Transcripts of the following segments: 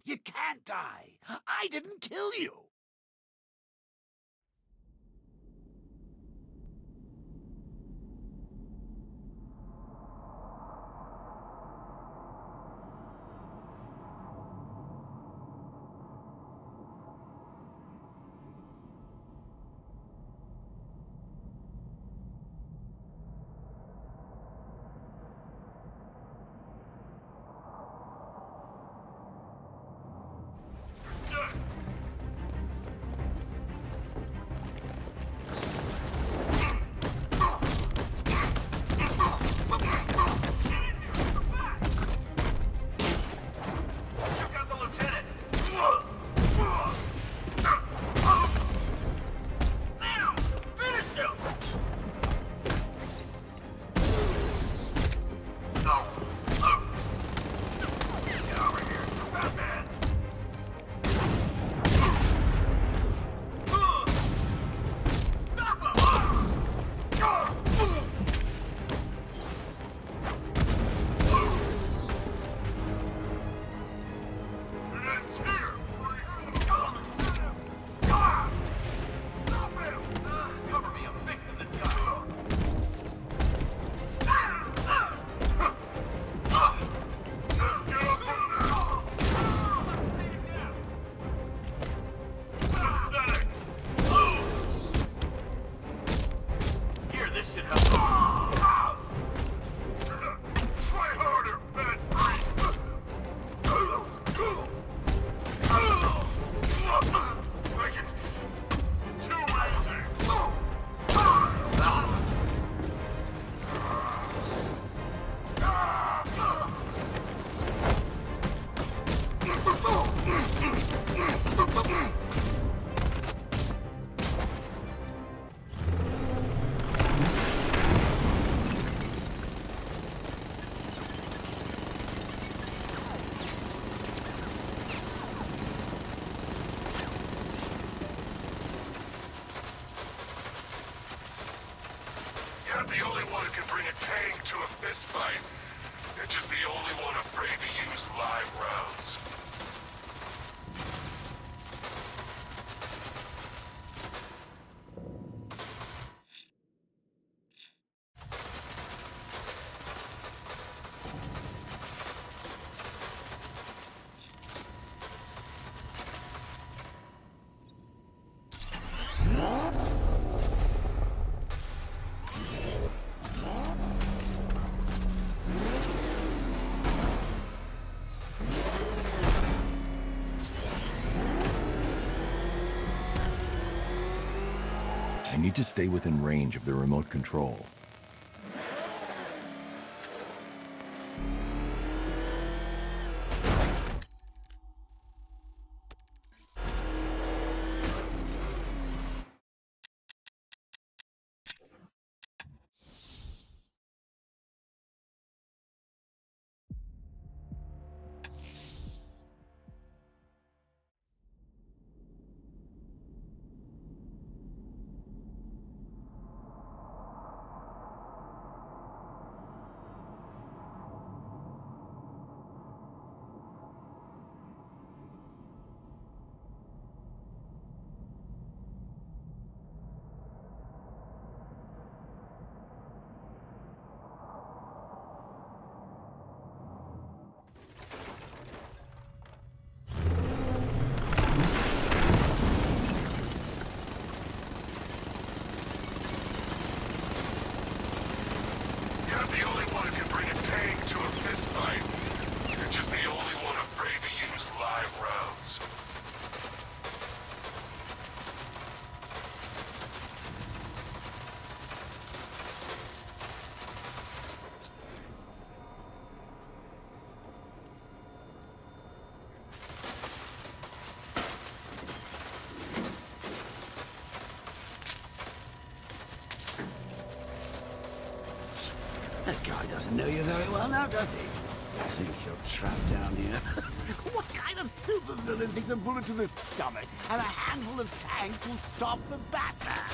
You can't die. I didn't kill you. The only one who can bring a tank to a fist fight. You're just the only one afraid to use live rounds. I need to stay within range of the remote control. The only one who can bring a tank to a fist fight. You're just the only one afraid to use live rounds. That guy doesn't know you very well now, does he? I think you're trapped down here. What kind of supervillain thinks a bullet to the stomach and a handful of tanks will stop the Batman?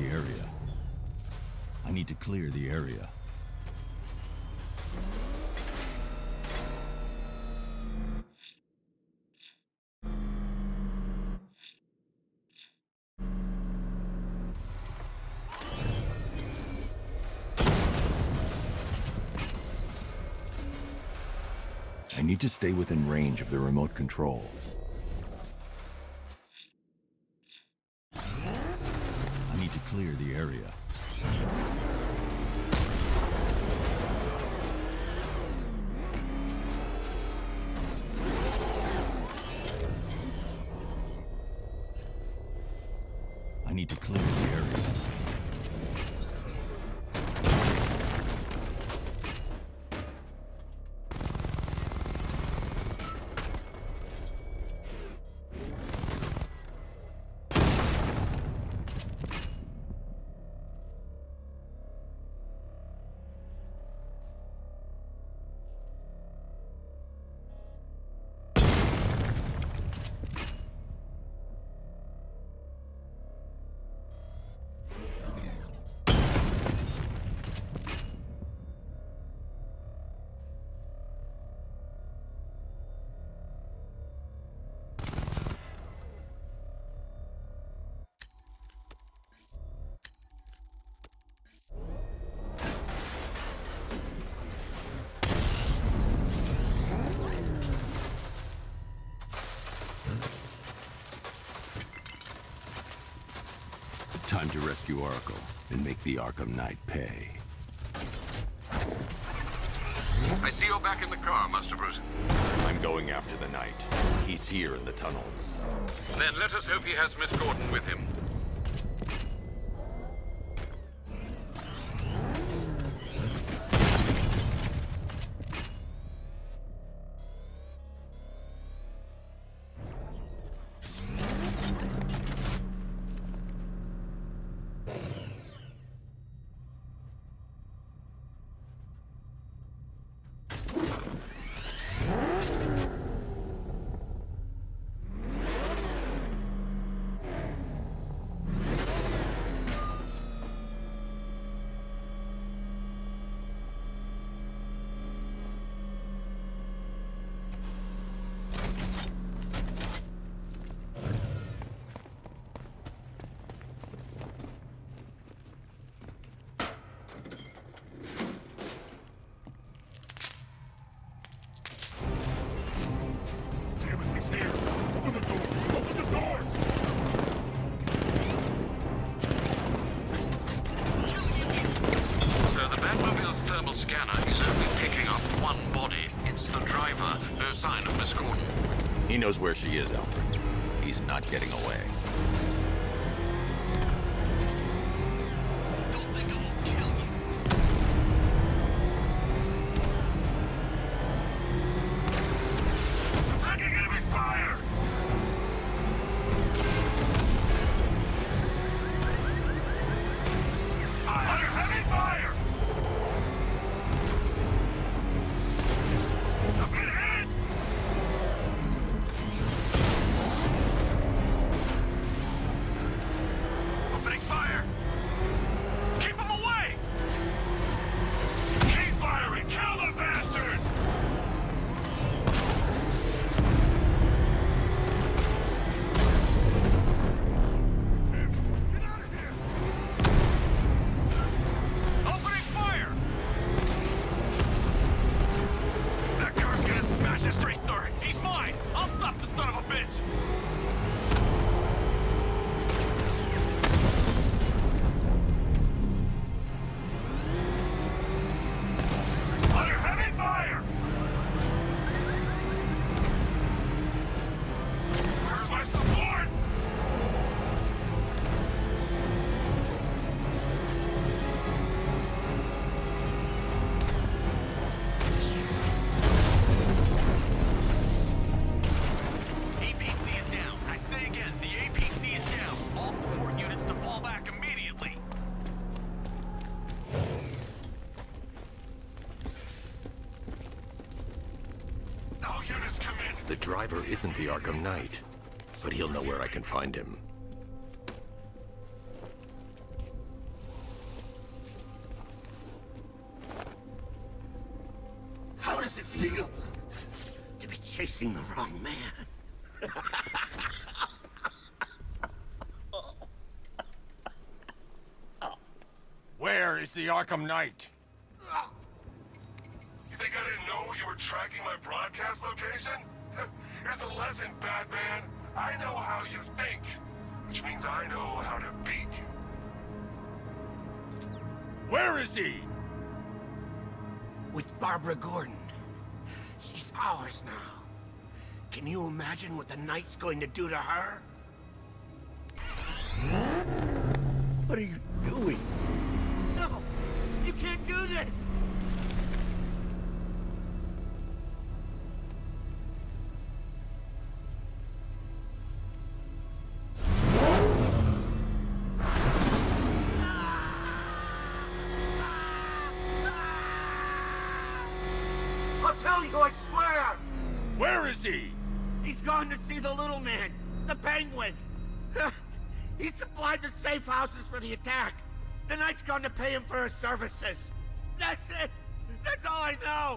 the area. I need to clear the area. I need to stay within range of the remote control. I need to clear the area. I need to clear the area. Time to rescue Arkham and make the Arkham Knight pay. I see you're back in the car, Master Bruce. I'm going after the Knight. He's here in the tunnels. Then let us hope he has Miss Gordon with him. Scanner is only picking up one body. It's the driver. No sign of Miss Gordon. He knows where she is, Alfred. He's not getting away. Don't think I won't kill you. Taking enemy fire! Under heavy fire! The driver isn't the Arkham Knight, but he'll know where I can find him. feel to be chasing the wrong man? Where is the Arkham Knight? You think I didn't know you were tracking my broadcast location? Here's a lesson, Batman. I know how you think, which means I know how to beat you. Where is he? With Barbara Gordon. She's ours now. Can you imagine what the Knight's going to do to her? What are you doing? No! You can't do this! I'll tell you, I swear! Where is he? He's gone to see the little man, the Penguin. He supplied the safe houses for the attack. The Knight's gone to pay him for his services. That's it. That's all I know.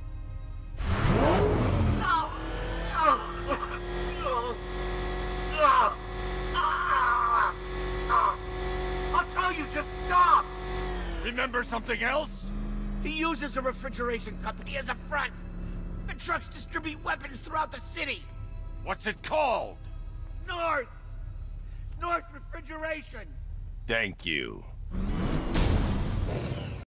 I'll tell you, just stop. Remember something else? He uses a refrigeration company as a front. The trucks distribute weapons throughout the city. What's it called? North Refrigeration. Thank you.